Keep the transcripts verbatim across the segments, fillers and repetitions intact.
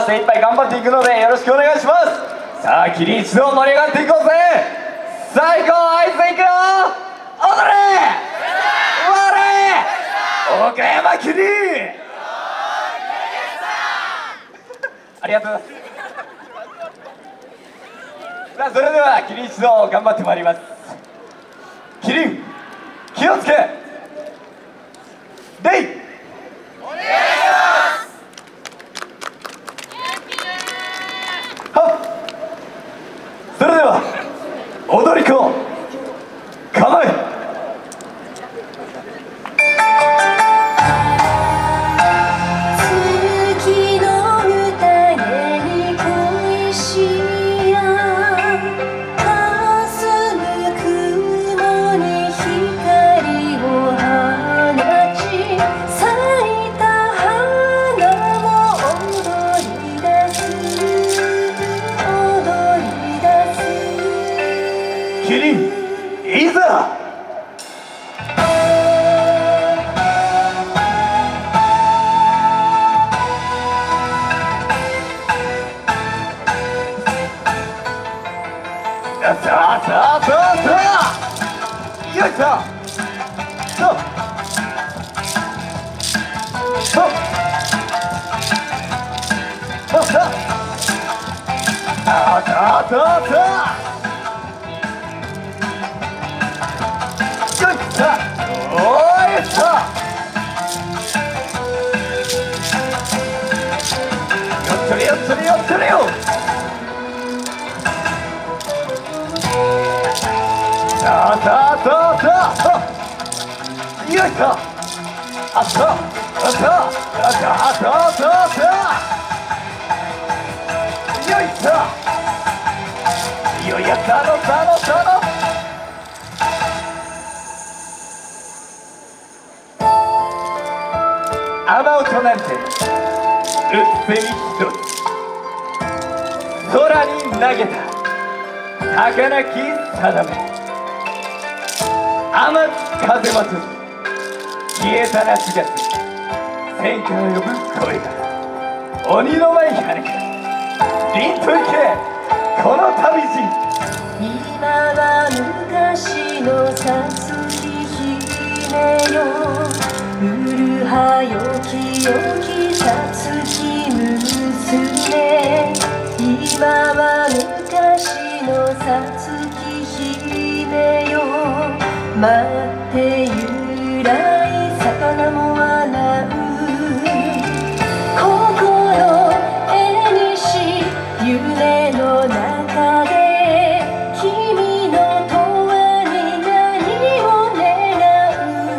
精一杯頑張っていくのでよろしくお願いします。さあキリン一同盛り上がっていこうぜ。最高アイスいくよ。踊れ笑え岡山キリン。ありがとうございます。さあそれではキリン一同頑張ってまいります。キリン気をつけレイお願いします。はっそれでは踊り子構え。キリンいざ。さあさあさあさあよいしょそうそうそうそうさあさあさあさあよいしょおいしょよっちょりよっちょりよっちょりよ。さあさあさあさあよいしょあっそうあっそうあっそうあっそうあっそうあっそうよいしょよいやったのたのたの雨音なんてうっせみ一つ空に投げた儚き定め雨風祭り消えた夏が過ぎ戦火を呼ぶ声が鬼の舞跳ねく凛と行けこの旅路。 今は昔のさつき姫ようるはよきよきさつき娘。今は昔のさつき姫よ待ってゆらい魚も笑う心絵にし夢の中で君の永遠に何を願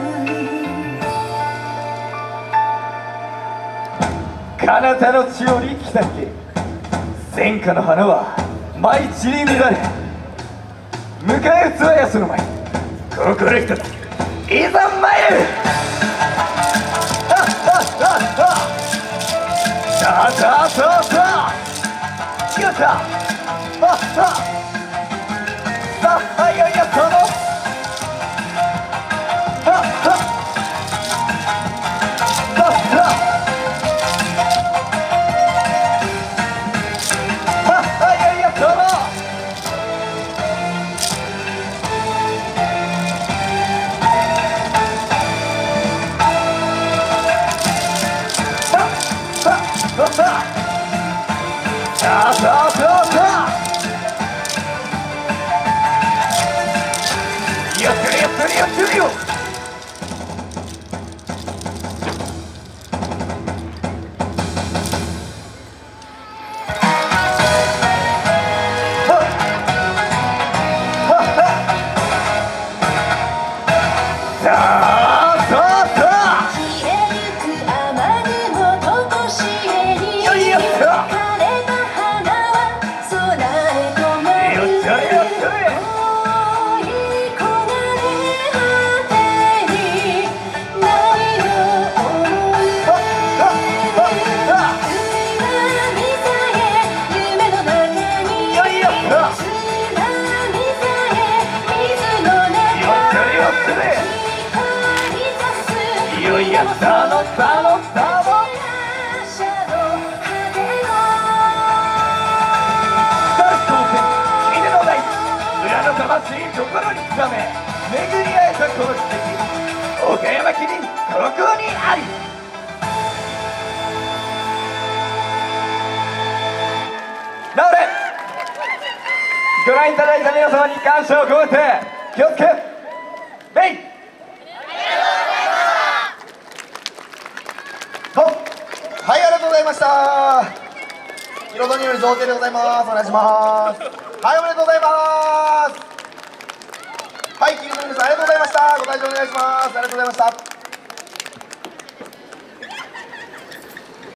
う彼方の地より来たっけ戦火の花は舞い散り乱れ迎え撃つはやその舞心一ついざ参る。さあさあさあさあよっしゃあっさあさあいやいやそのさあさあさあさあさあいやいやそのさあさあさあさあやってるやってるやってるよ。いよいよスターのスターのスターの魂心に刻め巡り会えたこの奇跡、岡山キリンここにあり。なおれご覧いただいた皆様に感謝を込めて気をつけレイはい、ありがとうございました。彩りより贈呈でございます。お願いします。はい、おめでとうございます。はい、キリンの皆さんありがとうございました。ご退場お願いします。ありがとうございました。